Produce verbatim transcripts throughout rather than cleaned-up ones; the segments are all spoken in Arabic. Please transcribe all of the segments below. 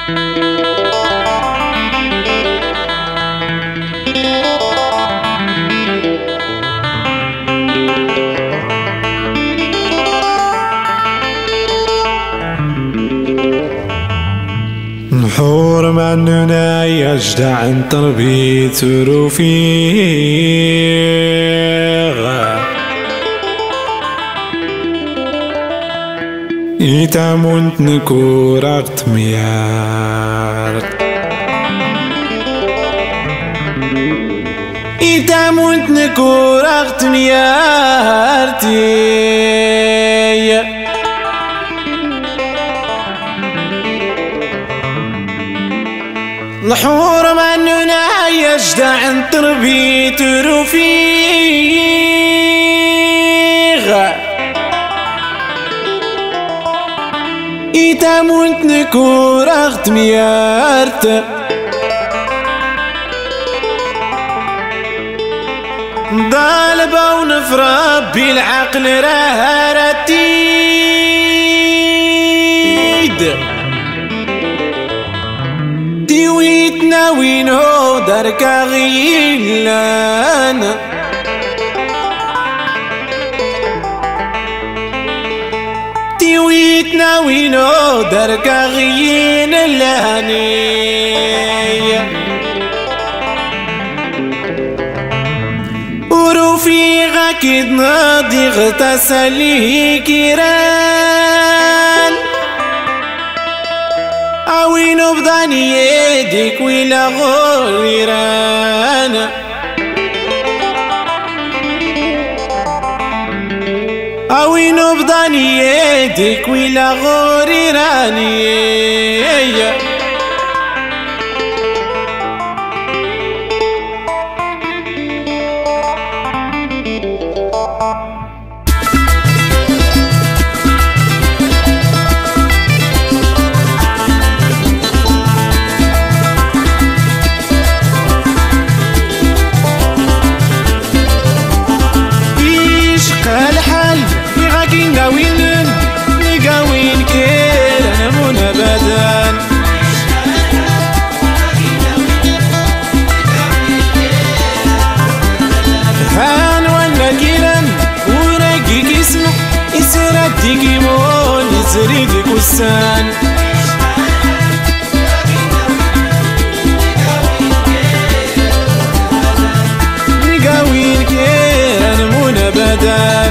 نحور معننا يجدع تربيت رفيق يتعمونت نكورغت ميار يتعمونت نكورغت ميارتي نحور معننا يجدع تربيت رفيق يتعمونت نكورغت ميارت ضالبة ونفرب بالعقل راه رتيد ديويتنا وينو دركا غيلان ديويتنا وينو دركا غيين اللهني ورفيقا كيد ناضي غتسليه كيران اوينو بداني يديك ويلا غيران اوينو بداني يديك ويلا غيراني ديكي مول زريدك والسان نقاوين كيران مونا بدان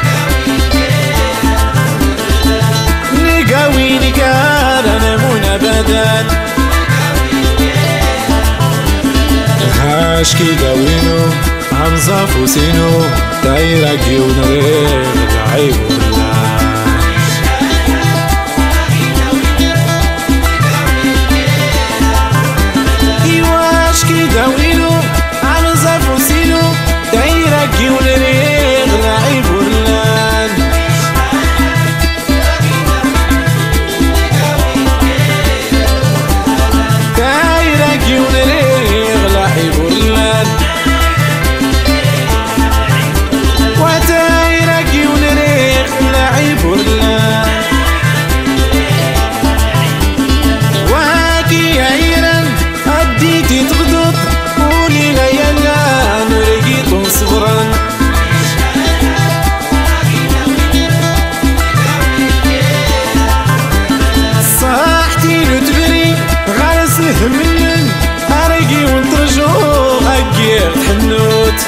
نقاوين كيران مونا بدان هاش كي داوينو همزة فوسينو دايرة جيونا غير العيب داوينو عم زافو سينو دايرة كيول ريغ لعيب ورلان دايرة كيول ريغ لعيب ورلان ودايرة كيول ريغ لعيب ورلان واكي عيران أديتي تغدط قولي لا يلا نرقيت صبرا صاحتي لتبري غارس نهملن أرقي ونترجو غاقير تحنوت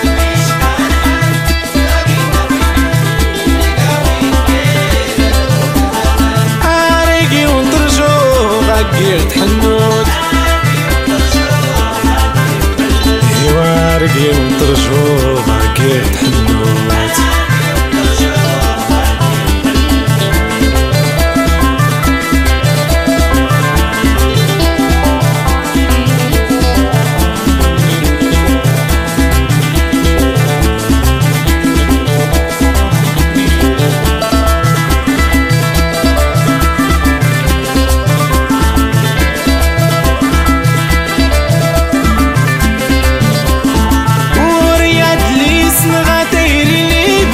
أرقي ونترجو غاقير تحنوت وارقي ونترجو غاقير تحنوت ورياد ليس نغاتيري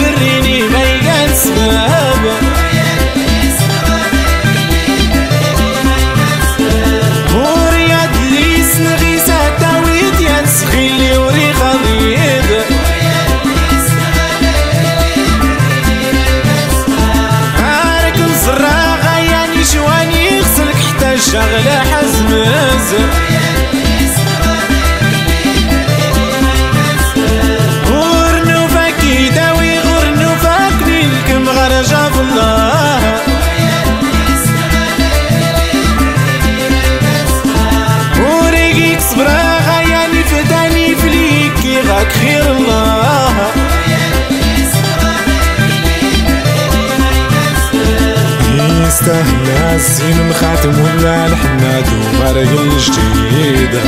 شغل حزم الزر غورنو فاكي داوي غورنو فاكني الكم غرجة في الله وريقيك صبرا غياني فتاني فليكي غاك خير الله يستاهل الزين مخاتم ولا الحناد ومرق الجديد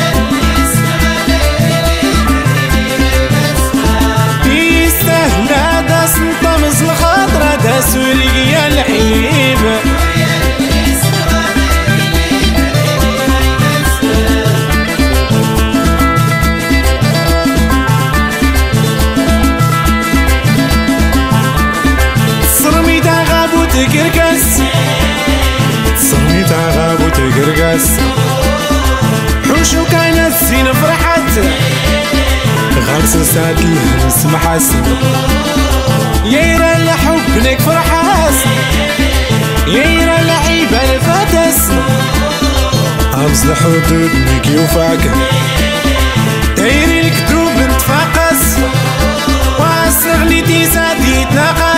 يستاهل داس نطمس الخاطرة داس ولقيا العيب صرمي دا غاب وتقرقس صرمي دا غاب وتقرقس حوشو كانت زين فرحت غرس ساد الهمس محاسن ييرا الحب لك فرحاس ييرا العيبة الفتس أمس الحدود نكي وفاكر دايري الكتوب نتفاقس واسغلي تي سادي تناقص